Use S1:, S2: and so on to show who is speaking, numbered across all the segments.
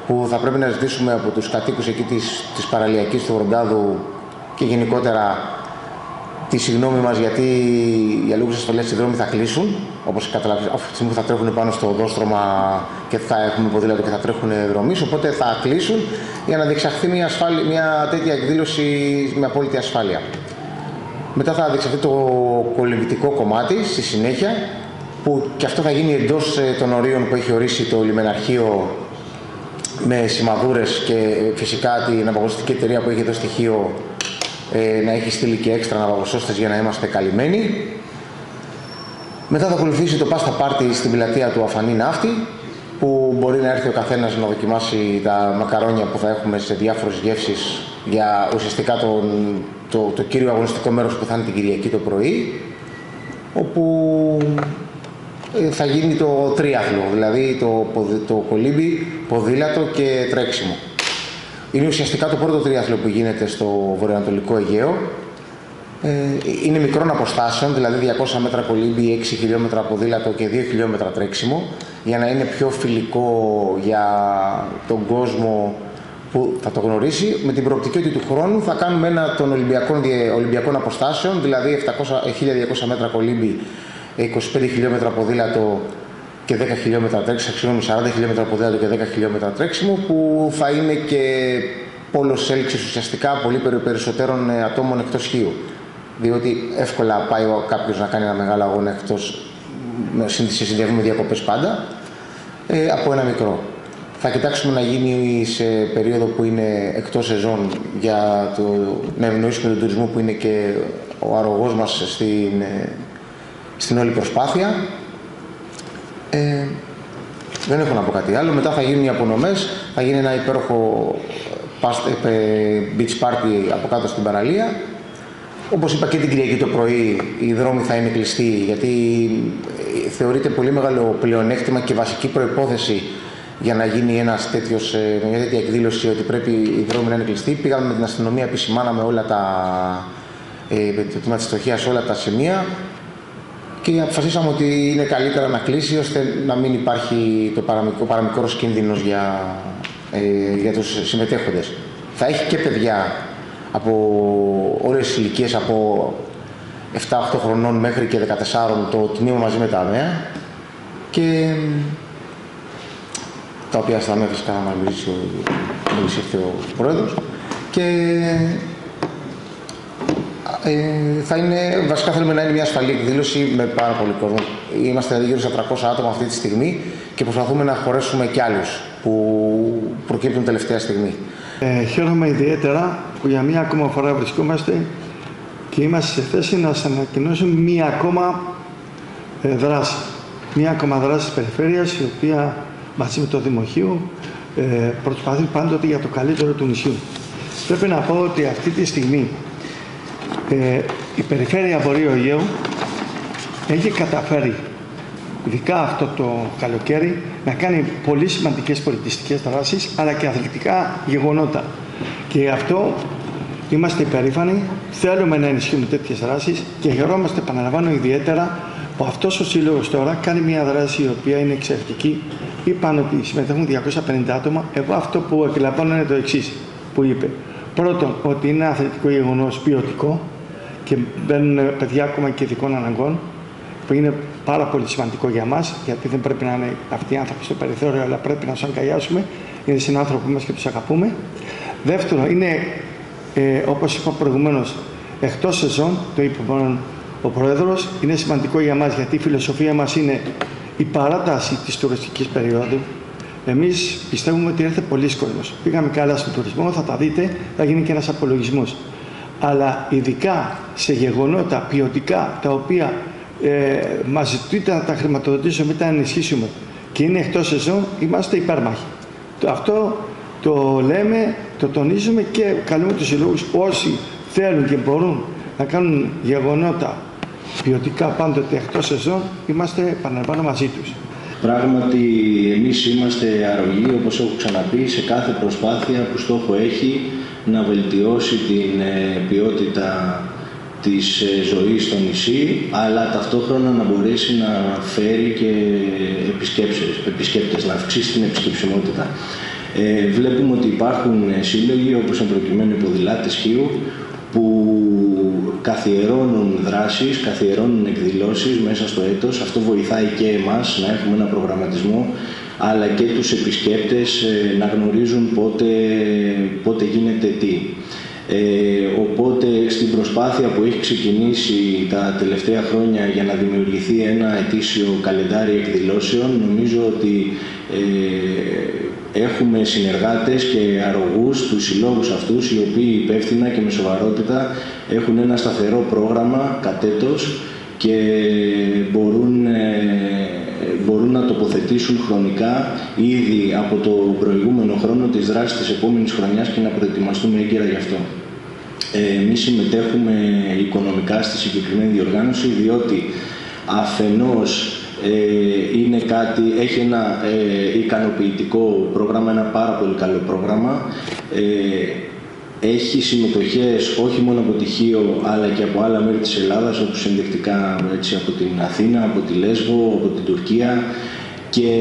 S1: που θα πρέπει να ζητήσουμε από τους κατοίκους εκεί της παραλιακής του Βρογκάδου και γενικότερα τη συγγνώμη μας, γιατί για λόγους ασφαλείας οι δρόμοι θα κλείσουν, όπως καταλαβαίνετε, αυτή τη στιγμή θα τρέχουν πάνω στο οδόστρωμα και θα έχουμε ποδήλατο και θα τρέχουν δρομείς, οπότε θα κλείσουν για να διεξαχθεί μια τέτοια εκδήλωση με απόλυτη ασφάλεια. Μετά θα διεξαχθεί το κολυμβητικό κομμάτι στη συνέχεια, που και αυτό θα γίνει εντός των ορίων που έχει ορίσει το λιμεναρχείο, με σημαδούρες και φυσικά την απαγωνιστική εταιρεία που έχει εδώ στοιχείο να έχει στείλει και έξτρα ναυαγοσώστες για να είμαστε καλυμμένοι. Μετά θα ακολουθήσει το Πάστα Πάρτι στην πλατεία του Αφανή Ναύτη, που μπορεί να έρθει ο καθένας να δοκιμάσει τα μακαρόνια που θα έχουμε σε διάφορες γεύσεις για ουσιαστικά το κύριο αγωνιστικό μέρος που θα είναι την Κυριακή το πρωί, όπου θα γίνει το τρίαθλο, δηλαδή το κολύμπι, ποδήλατο και τρέξιμο. Είναι ουσιαστικά το πρώτο τρίαθλο που γίνεται στο βορειοανατολικό Αιγαίο. Είναι μικρών αποστάσεων, δηλαδή 200 μέτρα κολύμπι, 6 χιλιόμετρα ποδήλατο και 2 χιλιόμετρα τρέξιμο, για να είναι πιο φιλικό για τον κόσμο που θα το γνωρίσει, με την προοπτική ότι του χρόνου θα κάνουμε ένα των Ολυμπιακών αποστάσεων, δηλαδή 1200 μέτρα κολύμπι, 25 χιλιόμετρα ποδήλατο και 10 χιλιόμετρα τρέξιμο, 40 χιλιόμετρα ποδήλατο και 10 χιλιόμετρα τρέξιμο, που θα είναι και πόλος έλξης ουσιαστικά πολύ περισσότερων ατόμων εκτός χείου. Διότι εύκολα πάει κάποιος να κάνει ένα μεγάλο αγώνα εκτός, σε συνδυασμό με διακοπές πάντα, από ένα μικρό. Θα κοιτάξουμε να γίνει σε περίοδο που είναι εκτός σεζόν, για να ευνοήσουμε τον τουρισμό που είναι και ο αρρωγός μας στην όλη προσπάθεια. Δεν έχω να πω κάτι άλλο. Μετά θα γίνουν οι απονομές, θα γίνει ένα υπέροχο beach party από κάτω στην παραλία. Όπως είπα και την Κυριακή το πρωί, οι δρόμοι θα είναι κλειστοί, γιατί θεωρείται πολύ μεγάλο πλεονέκτημα και βασική προϋπόθεση για να γίνει μια τέτοια εκδήλωση, ότι πρέπει οι δρόμοι να είναι κλειστοί. Πήγαμε με την αστυνομία, επισημάναμε όλα το τμήμα της στοχείας, όλα τα σημεία, και αποφασίσαμε ότι είναι καλύτερα να κλείσει, ώστε να μην υπάρχει ο παραμικρός κίνδυνος για τους συμμετέχοντες. Θα έχει και παιδιά από όλες τις ηλικίες, από 7-8 χρονών μέχρι και 14, το τμήμα μαζί με τα ΑΜΕΑ, και τα οποία στα ΑΜΕΑ φυσικά θα μας μιλήσει ο Πρόεδρος. Και βασικά θέλουμε να είναι μια ασφαλή εκδήλωση με πάρα πολύ κόσμο. Είμαστε δηλαδή γύρω στα 300 άτομα αυτή τη στιγμή και προσπαθούμε να χωρέσουμε κι άλλους που προκύπτουν τελευταία στιγμή.
S2: Χαίρομαι ιδιαίτερα που για μία ακόμα φορά βρισκόμαστε και είμαστε σε θέση να σας ανακοινώσουμε μία ακόμα δράση. Μία ακόμα δράση της περιφέρειας, η οποία μαζί με το Δημοχείο προσπαθεί πάντοτε για το καλύτερο του νησιού. Πρέπει να πω ότι αυτή τη στιγμή η περιφέρεια Βορείου Αιγαίου έχει καταφέρει, ειδικά αυτό το καλοκαίρι, να κάνει πολύ σημαντικές πολιτιστικές δράσεις, αλλά και αθλητικά γεγονότα. Και γι' αυτό είμαστε υπερήφανοι, θέλουμε να ενισχύουμε τέτοιες δράσεις και χαιρόμαστε, επαναλαμβάνω, ιδιαίτερα που αυτός ο σύλλογος τώρα κάνει μια δράση η οποία είναι εξαιρετική. Είπαν ότι συμμετέχουν 250 άτομα. Εγώ αυτό που εκλαμβάνω είναι το εξής που είπε. Πρώτον, ότι είναι ένα αθλητικό γεγονός ποιοτικό και μπαίνουν παιδιά ακόμα και ειδικών αναγκών, που είναι πάρα πολύ σημαντικό για μας, γιατί δεν πρέπει να είναι αυτοί οι άνθρωποι στο περιθώριο, αλλά πρέπει να τους αγκαλιάσουμε, είναι συνάνθρωποι μας και τους αγαπούμε. Δεύτερον, είναι, όπως είπα προηγουμένως, εκτός σεζόν, το είπε ο Πρόεδρος, είναι σημαντικό για μας, γιατί η φιλοσοφία μας είναι η παράταση της τουριστικής περίοδου. Εμείς πιστεύουμε ότι έρθε πολλοί κόσμος. Πήγαμε καλά στον τουρισμό, θα τα δείτε, θα γίνει και ένας απολογισμός. Αλλά ειδικά σε γεγονότα ποιοτικά, τα οποία μας ζητείτε να τα χρηματοδοτήσουμε ή να ενισχύσουμε και είναι εκτός σεζόν, είμαστε υπέρμαχοι. Αυτό το λέμε, το τονίζουμε και καλούμε τους συλλόγους, όσοι θέλουν και μπορούν να κάνουν γεγονότα ποιοτικά πάντοτε εκτός σεζόν, είμαστε, επαναλαμβάνω, μαζί τους.
S3: Πράγματι, εμείς είμαστε αρρωγοί, όπως έχω ξαναπεί, σε κάθε προσπάθεια που στόχο έχει να βελτιώσει την ποιότητα της ζωής στο νησί, αλλά ταυτόχρονα να μπορέσει να φέρει και επισκέπτες, να αυξήσει την επισκεψιμότητα. Βλέπουμε ότι υπάρχουν σύλλογοι, όπως εν προκειμένου οι Ποδηλάτες Χίου, που καθιερώνουν δράσεις, καθιερώνουν εκδηλώσεις μέσα στο έτος. Αυτό βοηθάει και εμάς να έχουμε ένα προγραμματισμό, αλλά και τους επισκέπτες να γνωρίζουν πότε γίνεται τι. Οπότε στην προσπάθεια που έχει ξεκινήσει τα τελευταία χρόνια για να δημιουργηθεί ένα ετήσιο καλεντάρι εκδηλώσεων, νομίζω ότι έχουμε συνεργάτες και αρρωγούς τους συλλόγους αυτούς, οι οποίοι υπεύθυνα και με σοβαρότητα έχουν ένα σταθερό πρόγραμμα κατ' έτος και μπορούν να τοποθετήσουν χρονικά ήδη από το προηγούμενο χρόνο τις δράσεις της επόμενης χρονιάς και να προετοιμαστούμε έγκαιρα γι' αυτό. Εμείς συμμετέχουμε οικονομικά στη συγκεκριμένη διοργάνωση, διότι αφενός έχει ένα ικανοποιητικό πρόγραμμα, ένα πάρα πολύ καλό πρόγραμμα. Έχει συμμετοχές όχι μόνο από τη Χίο, αλλά και από άλλα μέρη της Ελλάδας, όπως ενδεικτικά από την Αθήνα, από τη Λέσβο, από την Τουρκία. Και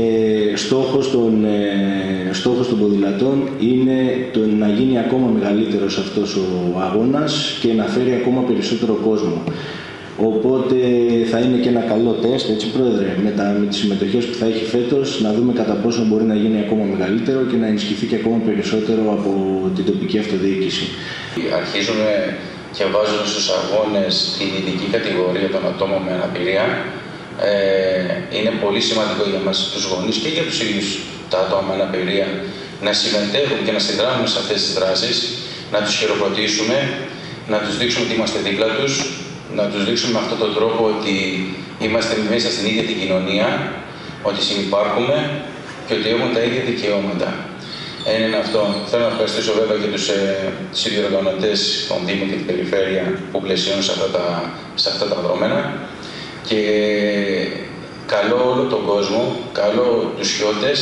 S3: στόχος των ποδηλατών είναι να γίνει ακόμα μεγαλύτερος αυτός ο αγώνας και να φέρει ακόμα περισσότερο κόσμο. Οπότε θα είναι και ένα καλό τεστ, έτσι Πρόεδρε, με τις συμμετοχές που θα έχει φέτος, να δούμε κατά πόσο μπορεί να γίνει ακόμα μεγαλύτερο και να ενισχυθεί και ακόμα περισσότερο από την τοπική αυτοδιοίκηση.
S4: Αρχίζουμε και βάζουμε στους αγώνες την ειδική κατηγορία των ατόμων με αναπηρία. Είναι πολύ σημαντικό για μας τους γονείς και για τους ίδιους τα άτομα με αναπηρία να συμμετέχουν και να συνδράμουν σε αυτές τις δράσεις, να τους χειροκροτήσουμε, να τους δείξουμε ότι είμαστε δίπλα τους, να τους δείξουμε με αυτόν τον τρόπο ότι είμαστε μέσα στην ίδια την κοινωνία, ότι συνυπάρχουμε και ότι έχουν τα ίδια δικαιώματα. Είναι αυτό. Θέλω να ευχαριστήσω βέβαια και τους συνδιοργανωτές των Δήμων και την Περιφέρεια που πλαισιώνουν σε αυτά τα δρόμενα. Και καλώ όλο τον κόσμο, καλώ τους χιώτες,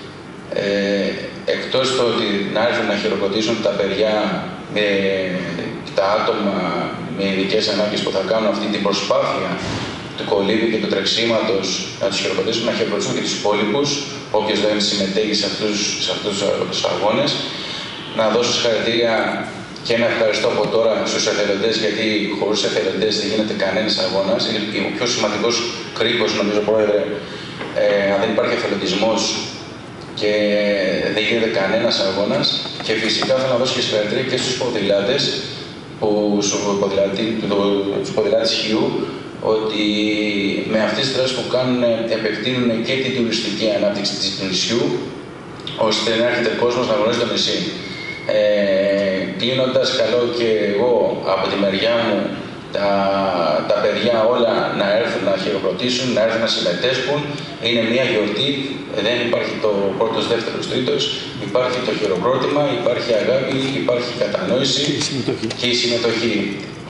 S4: εκτός το ότι να έρθουν να χειροκροτήσουν τα παιδιά, τα άτομα με ειδικές ανάγκες που θα κάνουν αυτή την προσπάθεια του κολύμπη και του τρεξίματος, να τους χειροκροτήσουν, να χειροκροτήσουν και τους υπόλοιπους, όποιος δεν συμμετέχει σε αυτούς τους αγώνες. Να δώσω συγχαρητήρια και ένα ευχαριστώ από τώρα στους εθελοντές, γιατί χωρίς εθελοντές δεν γίνεται κανένας αγώνας. Είναι ο πιο σημαντικός κρίκος, νομίζω, Πρόεδρε, αν δεν υπάρχει εθελοντισμός και δεν γίνεται κανένας αγώνας. Και φυσικά θέλω να δώσω και συγχαρητήρια και στους ποδηλάτες, τους ποδηλάτες Χιού, ότι με αυτές τις δράσεις που κάνουν επεκτείνουν και την τουριστική ανάπτυξη του νησιού, ώστε να έρχεται ο κόσμος να γνωρίζει το νησί. Κλείνοντας, καλώ και εγώ από τη μεριά μου τα παιδιά όλα να έρθουν να χειροκροτήσουν, να έρθουν να συμμετέσχουν. Είναι μια γιορτή, δεν υπάρχει το πρώτος, δεύτερος, τρίτος, υπάρχει το χειροκρότημα, υπάρχει αγάπη, υπάρχει κατανόηση και η συμμετοχή.